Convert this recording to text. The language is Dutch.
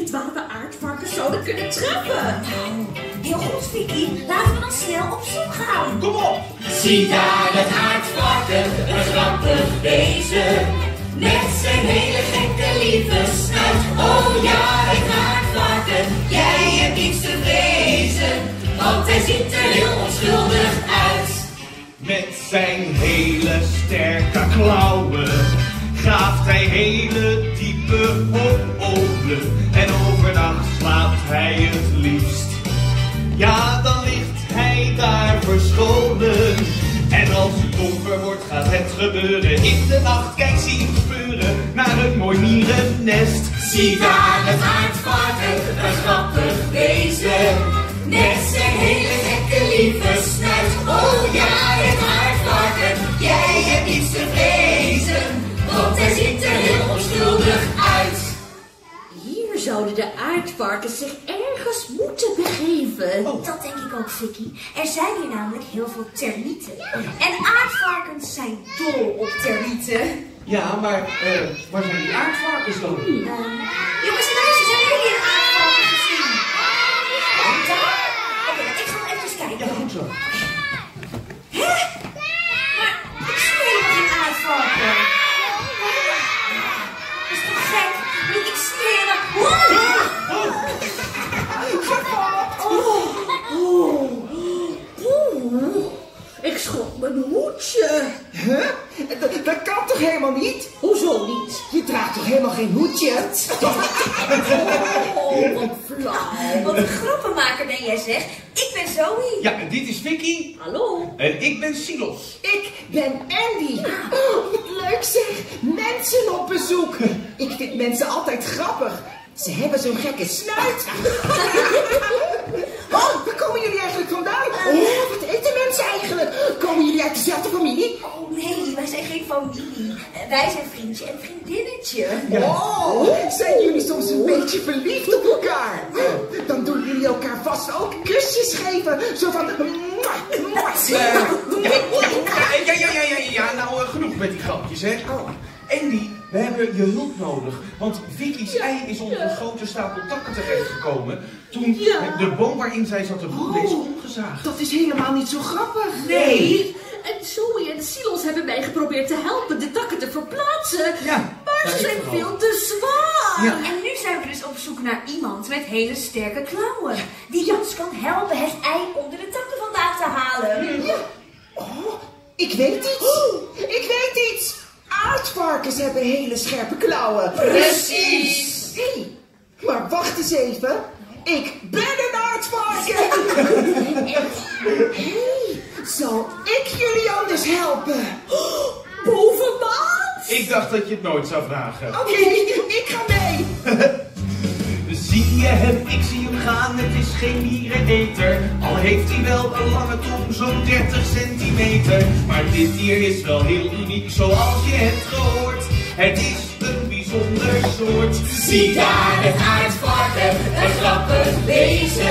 weet waar we aardvarkens zouden kunnen treffen. Nou, heel goed, Vicky. Laten we dan snel op zoek gaan. Kom op! Zie daar het aardvarken, een grappig wezen. Met zijn hele gekke lieve snuit. Oh ja, het aardvarken, jij hebt niets te vrezen. Want hij ziet er heel onschuldig uit. Met zijn hele sterke klauwen graaft hij hele diepe holen. En overdag slaapt hij het liefst. Ja, dan ligt hij daar verscholen. En als het donker wordt, gaat het gebeuren. In de nacht kijkt hij gebeuren naar een mooi mierennest. Zie daar het aardvarken, een grappig wezen. Met zijn hele gekke lieve snuit. Oh ja, het aardvarken, jij hebt niets te vrezen. Want hij ziet er heel onschuldig uit. Hier zouden de aardvarkens zich ergens moeten begeven. Oh. Dat denk ik ook, Vicky. Er zijn hier namelijk heel veel termieten. En aardvarkens zijn dol op termieten. Ja, maar waar zijn die aardvarkens dan? Jongens en meisjes, hebben jullie een aardvarken gezien? Daar? Oké, ik ga even eens kijken. Ja, goed zo. Hè? Maar ik zie helemaal geen aardvarken. Dat is toch gek? Ik zie helemaal... Ik schrok mijn hoedje. Huh? Dat kan toch helemaal niet? Hoezo niet? Je draagt toch helemaal geen hoedje? Oh, wat flauw. Wat een grappenmaker ben jij, zeg. Ik ben Zoe. Ja, dit is Vicky. Hallo. En ik ben Silos. Ik ben Andy. Oh, wat leuk zeg. Mensen op bezoek. Ik vind mensen altijd grappig. Ze hebben zo'n gekke snuit. Oh, waar komen jullie eigenlijk vandaan? Oh, wat eten mensen eigenlijk? Komen jullie uit dezelfde familie? Oh nee, wij zijn geen familie. Wij zijn vriendje en vriendinnetje. Oh, zijn jullie soms een beetje verliefd op elkaar? Dan doen jullie elkaar vast ook kusjes geven. Zo van... Ja, nou genoeg met die grapjes, hè. Andy, we hebben je hulp nodig, want Vicky's ei is onder een grote stapel takken terechtgekomen toen de boom waarin zij zat te broeden is omgezaagd. Dat is helemaal niet zo grappig. Nee. En Zoe en Silos hebben mij geprobeerd te helpen de takken te verplaatsen. Ja, maar ze zijn veel te zwaar. Ja. En nu zijn we dus op zoek naar iemand met hele sterke klauwen. Die ons kan helpen het ei onder de takken vandaan te halen. Ja. Oh, ik weet iets. Ik weet iets. Aardvarkens hebben hele scherpe klauwen. Precies. Hé, maar wacht eens even. Ik ben een aardvarken. Hé, zal ik jullie anders helpen? Bovenmaat. Ik dacht dat je het nooit zou vragen. Oké, ik ga mee. Zie je hem, ik zie hem gaan, het is geen miereneter. Al heeft hij wel een lange tong, zo'n 30 centimeter. Maar dit dier is wel heel uniek, zoals je hebt gehoord. Het is een bijzonder soort. Zie daar het aardvarken, een grappig wezen.